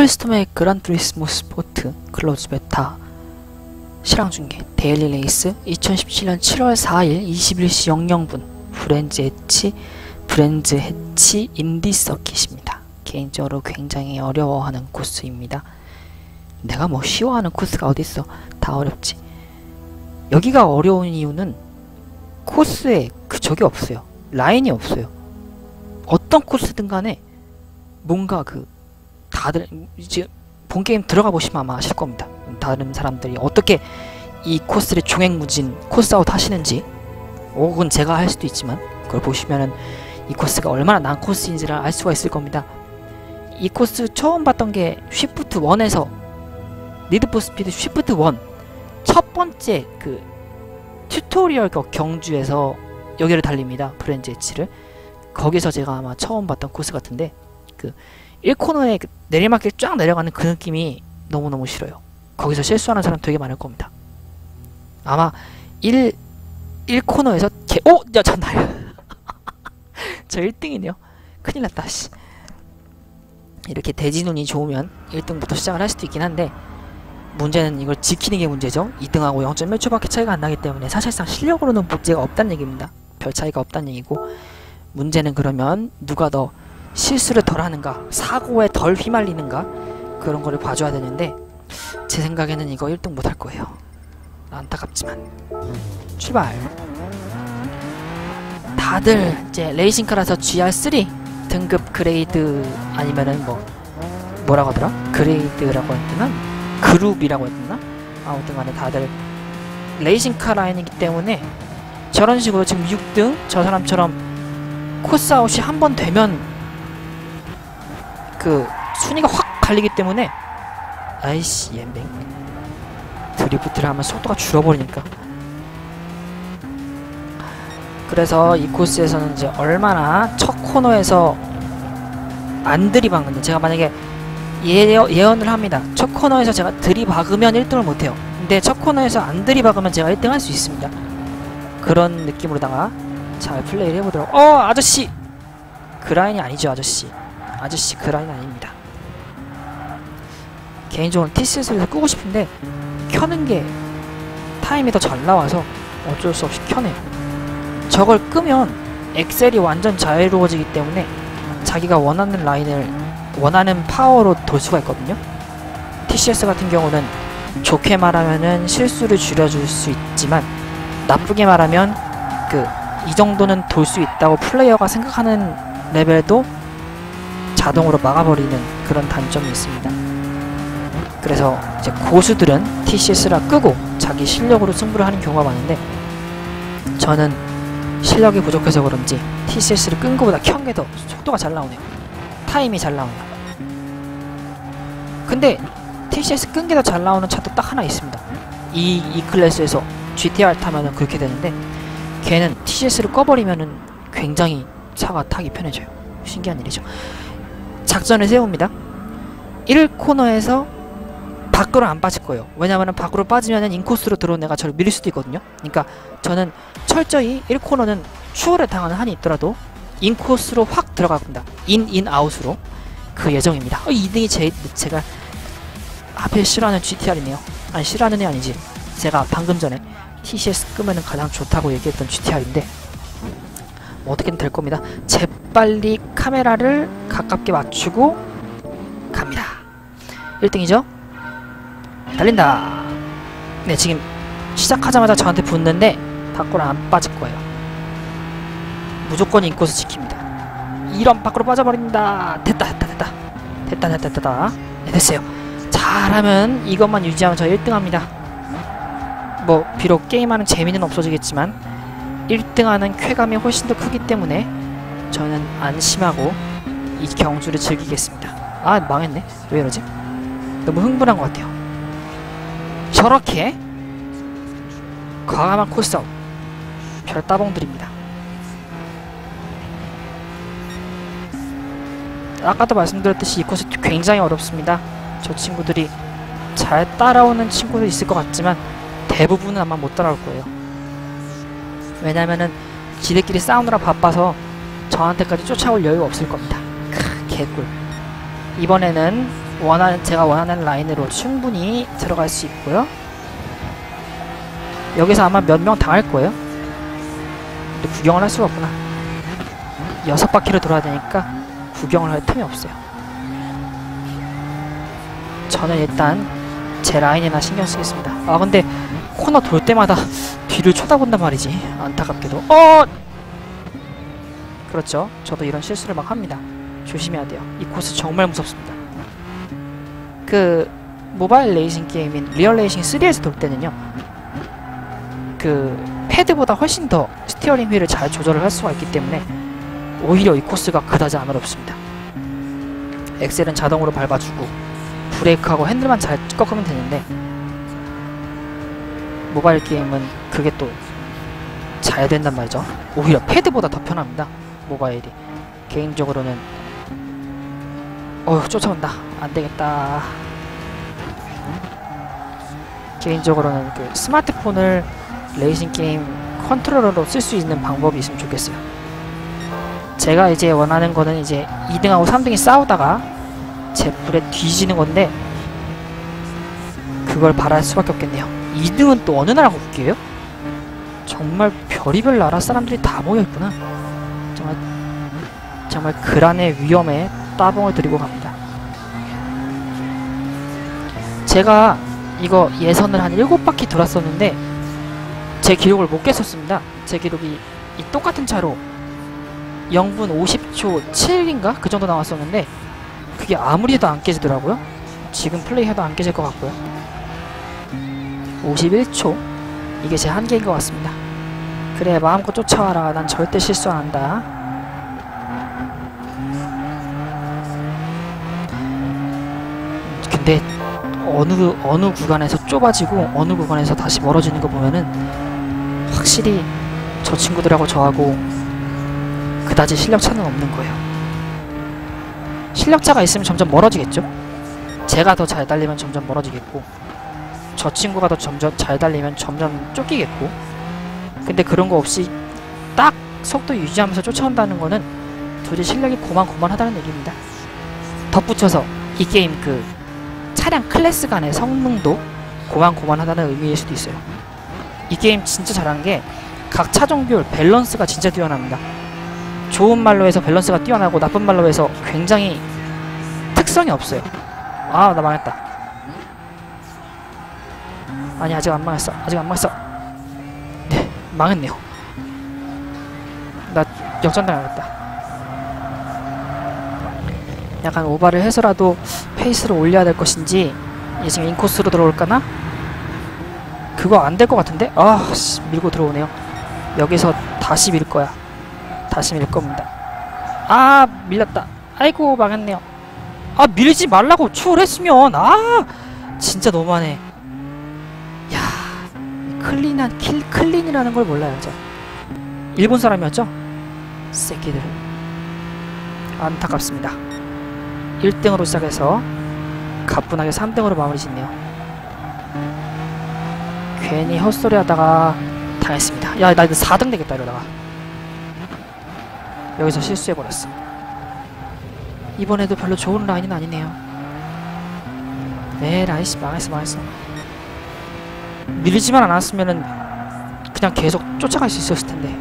커스텀의 그란투리스모 스포트 클로즈 베타 실황 중계 데일리 레이스 2017년 7월 4일 21시 00분 브랜즈 해치 인디 서킷입니다. 개인적으로 굉장히 어려워하는 코스입니다. 내가 뭐 쉬워하는 코스가 어딨어. 다 어렵지. 여기가 어려운 이유는 코스에 저게 없어요. 라인이 없어요. 어떤 코스든 간에 뭔가 다들 이제 본게임 들어가 보시면 아마 아실 겁니다. 다른 사람들이 어떻게 이 코스를 종횡무진 코스아웃 하시는지, 혹은 제가 할 수도 있지만 그걸 보시면은 이 코스가 얼마나 난 코스인지를 알 수가 있을 겁니다. 이 코스 처음 봤던 게 쉬프트 1에서 니드 포 스피드 쉬프트 1 첫 번째 튜토리얼 경주에서 여기를 달립니다. 브랜즈 해치를. 거기서 제가 아마 처음 봤던 코스 같은데 1코너에 내리막길 쫙 내려가는 그 느낌이 너무너무 싫어요. 거기서 실수하는 사람 되게 많을 겁니다. 아마 1코너에서 야, 전날 저 1등이네요. 큰일 났다, 씨. 이렇게 대진운이 좋으면 1등부터 시작을 할 수도 있긴 한데, 문제는 이걸 지키는 게 문제죠. 2등하고 0.1초밖에 차이가 안 나기 때문에 사실상 실력으로는 문제가 없다는 얘기입니다. 별 차이가 없다는 얘기고, 문제는 그러면 누가 더 실수를 덜 하는가, 사고에 덜 휘말리는가, 그런 거를 봐줘야 되는데, 제 생각에는 이거 1등 못 할 거예요. 안타깝지만. 출발. 다들 이제 레이싱카라서 GR3 등급 그레이드 아니면은 뭐라고 하더라? 그레이드라고 했더나? 그룹이라고 했나? 아무튼 간에 다들 레이싱카 라인이기 때문에 저런 식으로 지금 6등 저 사람처럼 코스아웃이 한 번 되면 순위가 확 갈리기 때문에, 아이씨 옌뱅, 드리프트를 하면 속도가 줄어버리니까. 그래서 이 코스에서는 이제 얼마나 첫 코너에서 안 들이박는데, 제가 만약에 예언을 합니다. 첫 코너에서 제가 들이박으면 1등을 못해요. 근데 첫 코너에서 안 들이박으면 제가 1등 할 수 있습니다. 그런 느낌으로다가 잘 플레이를 해보도록. 아저씨! 그 라인이 아니죠, 아저씨. 아저씨 그 라인 아닙니다. 개인적으로 T6를 끄고 싶은데 켜는 게 타임이 더 잘 나와서 어쩔 수 없이 켜네요. 저걸 끄면 엑셀이 완전 자유로워지기 때문에 자기가 원하는 라인을 원하는 파워로 돌 수가 있거든요. TCS 같은 경우는 좋게 말하면은 실수를 줄여줄 수 있지만, 나쁘게 말하면 이 정도는 돌 수 있다고 플레이어가 생각하는 레벨도 자동으로 막아버리는 그런 단점이 있습니다. 그래서 이제 고수들은 TCS라 끄고 자기 실력으로 승부를 하는 경우가 많은데, 저는 실력이 부족해서 그런지 TCS를 끈 거보다 켠 게 더 속도가 잘 나오네요. 타임이 잘 나오네요. 근데 TCS 끈 게 더 잘 나오는 차도 딱 하나 있습니다. 이 클래스에서 GTR 타면은 그렇게 되는데, 걔는 TCS를 꺼버리면은 굉장히 차가 타기 편해져요. 신기한 일이죠. 작전을 세웁니다. 1코너에서 밖으로 안 빠질 거예요. 왜냐면은 밖으로 빠지면은 인코스로 들어온 애가 저를 밀릴 수도 있거든요. 그러니까 저는 철저히 1코너는 추월을 당하는 한이 있더라도 인코스로 확 들어갑니다. 인, 아웃으로. 그 예정입니다. 2등이 제가 하필 싫어하는 GTR이네요. 아니, 싫어하는 애 아니지. 제가 방금 전에 TCS 끄면은 가장 좋다고 얘기했던 GTR인데, 어떻게든 될 겁니다. 재빨리 카메라를 가깝게 맞추고 갑니다. 1등이죠? 달린다. 네, 지금 시작하자마자 저한테 붙는데 밖으로 안 빠질 거예요. 무조건 인코스 지킵니다. 이런 밖으로 빠져버린다. 됐다. 네, 됐어요. 잘하면, 이것만 유지하면 저 1등 합니다. 비록 게임하는 재미는 없어지겠지만 1등하는 쾌감이 훨씬 더 크기 때문에 저는 안심하고 이 경주를 즐기겠습니다. 아, 망했네. 왜 이러지? 너무 흥분한 것 같아요. 저렇게 과감한 코스아웃, 별 따봉드립니다. 아까도 말씀드렸듯이 이 코스 굉장히 어렵습니다. 저 친구들이 잘 따라오는 친구도 있을 것 같지만 대부분은 아마 못 따라올 거예요. 왜냐면은 지들끼리 싸우느라 바빠서 저한테까지 쫓아올 여유가 없을 겁니다. 개꿀. 이번에는 제가 원하는 라인으로 충분히 들어갈 수 있고요. 여기서 아마 몇 명 당할 거예요. 근데 구경을 할 수가 없구나. 6바퀴를 돌아야 되니까 구경을 할 틈이 없어요. 저는 일단 제 라인이나 신경 쓰겠습니다. 아 근데 코너 돌 때마다 뒤를 쳐다본단 말이지. 안타깝게도. 그렇죠. 저도 이런 실수를 막 합니다. 조심해야 돼요. 이 코스 정말 무섭습니다. 그 모바일 레이싱 게임인 리얼 레이싱 3에서 돌 때는요, 그 패드보다 훨씬 더 스티어링 휠을 잘 조절을 할 수가 있기 때문에 오히려 이 코스가 그다지 안 어렵습니다. 엑셀은 자동으로 밟아주고 브레이크하고 핸들만 잘 꺾으면 되는데, 모바일 게임은 그게 또 잘 된단 말이죠. 오히려 패드보다 더 편합니다, 모바일이. 개인적으로는 쫓아온다. 안되겠다. 개인적으로는 그 스마트폰을 레이싱 게임 컨트롤러로 쓸 수 있는 방법이 있으면 좋겠어요. 제가 이제 원하는 거는 이제 2등하고 3등이 싸우다가 제 불에 뒤지는 건데, 그걸 바랄 수밖에 없겠네요. 2등은 또 어느 나라 국기예요? 정말 별의별 나라 사람들이 다 모여있구나. 정말 그란의 위험에 따봉을 들이고 갑니다. 제가 이거 예선을 한 7바퀴 돌았었는데 제 기록을 못 깼었습니다. 제 기록이 이 똑같은 차로 0분 50초 7인가? 그 정도 나왔었는데 그게 아무리 해도 안 깨지더라고요. 지금 플레이해도 안 깨질 것 같고요. 51초, 이게 제 한계인 것 같습니다. 그래, 마음껏 쫓아와라. 난 절대 실수 안 한다. 근데 어느 구간에서 좁아지고 어느 구간에서 다시 멀어지는 거 보면은 확실히 저 친구들하고 저하고 그다지 실력차는 없는 거예요. 실력차가 있으면 점점 멀어지겠죠? 제가 더 잘 달리면 점점 멀어지겠고, 저 친구가 더 점점 잘 달리면 점점 쫓기겠고. 근데 그런 거 없이 딱 속도 유지하면서 쫓아온다는 거는 둘이 실력이 고만고만하다는 얘기입니다. 덧붙여서 이 게임 그 차량 클래스 간의 성능도 고만고만하다는 의미일 수도 있어요. 이 게임 진짜 잘한 게 각 차종별 밸런스가 진짜 뛰어납니다. 좋은 말로 해서 밸런스가 뛰어나고 나쁜 말로 해서 굉장히 특성이 없어요. 아, 나 망했다. 아니, 아직 안 망했어. 네, 망했네요. 나 역전당하겠다. 약간 오바를 해서라도 페이스를 올려야 될 것인지, 얘 지금 인코스로 들어올까나? 그거 안 될 것 같은데? 밀고 들어오네요. 여기서 다시 밀 거야. 다시 밀 겁니다. 밀렸다. 아이고, 망했네요. 밀지 말라고 추월했으면. 진짜 너무하네. 야, 클린이라는 걸 몰라요, 저. 일본 사람이었죠? 새끼들. 안타깝습니다. 1등으로 시작해서 가뿐하게 3등으로 마무리 짓네요. 괜히 헛소리 하다가 당했습니다. 야, 나 이제 4등 되겠다 이러다가. 여기서 실수해버렸어. 이번에도 별로 좋은 라인은 아니네요. 네, 라이씨 망했어. 밀리지만 않았으면은 그냥 계속 쫓아갈 수 있었을 텐데.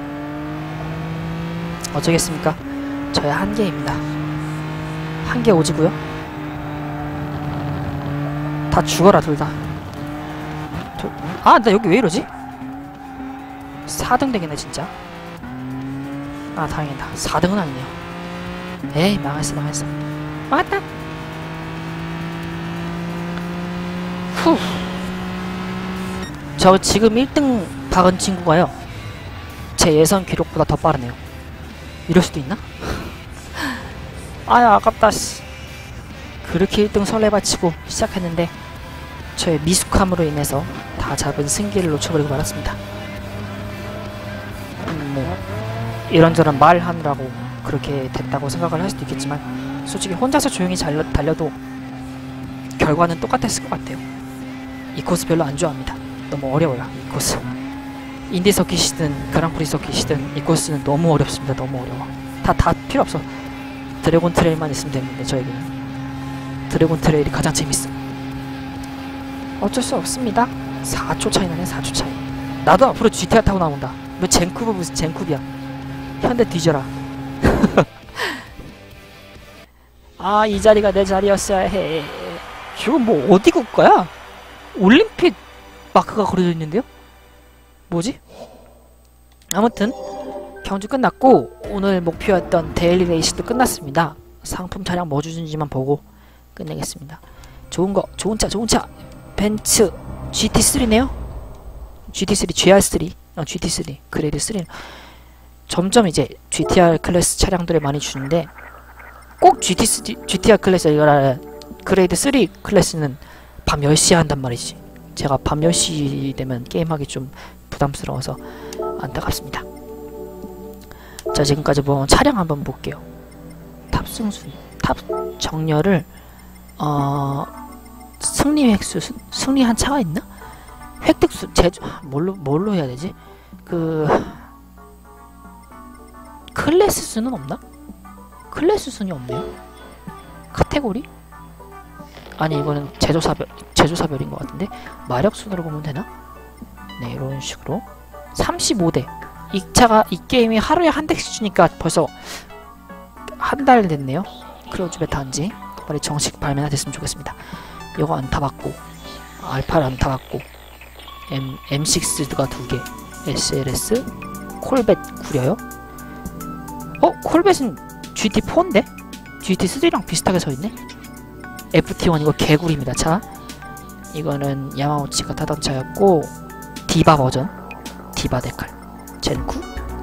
어쩌겠습니까? 저의 한계입니다. 한계 오지고요. 다 죽어라, 둘 다. 나 여기 왜 이러지? 4등 되겠네, 진짜. 다행이다. 4등은 아니네요. 에이, 망했어. 망했다. 저 지금 1등 박은 친구가요, 제 예선 기록보다 더 빠르네요. 이럴 수도 있나? 아깝다, 씨. 그렇게 1등 설레발치고 시작했는데 저의 미숙함으로 인해서 다 잡은 승기를 놓쳐버리고 말았습니다. 이런저런 말하느라고 그렇게 됐다고 생각을 할 수도 있겠지만, 솔직히 혼자서 조용히 달려도 결과는 똑같았을 것 같아요. 이 코스 별로 안 좋아합니다. 너무 어려워요, 이 코스. 인디 서킷이든 그랑프리 서킷이든 이 코스는 너무 어렵습니다. 너무 어려워. 다 필요 없어. 드래곤 트레일만 있으면 되는데, 저에게는 드래곤 트레일이 가장 재밌어. 어쩔 수 없습니다. 4초 차이 나네. 4초 차이. 나도 앞으로 GTR 타고 나온다. 너 젠쿠브 무슨 젠쿠비야. 현대 뒤져라. 아, 이 자리가 내 자리였어야 해. 지금 뭐 어디 국가야? 올림픽 마크가 그려져 있는데요? 뭐지? 아무튼 경주 끝났고 오늘 목표였던 데일리 레이스도 끝났습니다. 상품 차량 뭐 주는지만 보고 끝내겠습니다. 좋은 거, 좋은 차. 벤츠 GT3네요? GT3, GR3, GT3, 그레이드 3. 점점 이제 GTR 클래스 차량들을 많이 주는데 꼭 GTR 클래스, 이거라 그레이드 3 클래스는 밤 10시에 한단 말이지. 제가 밤 10시 되면 게임하기 좀 부담스러워서 안타깝습니다. 자, 지금까지 본 차량 한번 볼게요. 탑승 순위, 탑 정렬을 승리 획수, 승리한 차가 있나? 획득수, 뭘로 해야 되지? 클래스 수는 없나? 클래스 순이 없네요. 카테고리? 아니, 이거는 제조사별인 것 같은데 마력 순으로 보면 되나? 네, 이런 식으로 35대. 이 차가, 이 게임이 하루에 한 대씩 주니까 벌써 한 달 됐네요. 크루즈 베타 한지 빨리 정식 발매가 됐으면 좋겠습니다. 이거 안 타봤고, 알파를 안 타봤고, M6가 2개, SLS, 콜벳 구려요? 콜벳은 GT4인데? GT3랑 비슷하게 서있네? FT1 이거 개구리입니다, 차. 이거는 야마우치가 타던 차였고, 디바 버전, 디바 데칼, 젠쿠.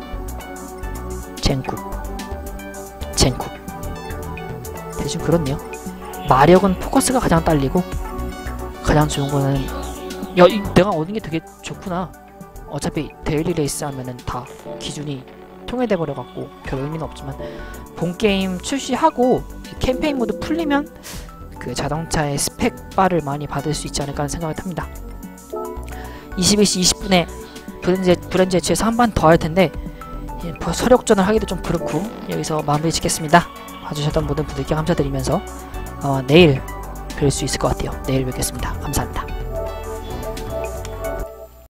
대충 그렇네요. 마력은 포커스가 가장 딸리고, 가장 좋은 거는, 내가 얻은 게 되게 좋구나. 어차피 데일리 레이스 하면은 다 기준이 통일돼 버려갖고 별 의미는 없지만, 본게임 출시하고 캠페인 모드 풀리면 그 자동차의 스펙 바를 많이 받을 수 있지 않을까 하는 생각을 합니다. 21시 20분에 브랜즈에 취해서 한 번 더 할 텐데, 서력전을 하기도 좀 그렇고 여기서 마무리 짓겠습니다. 봐주셨던 모든 분들께 감사드리면서 내일 뵐 수 있을 것 같아요. 내일 뵙겠습니다. 감사합니다.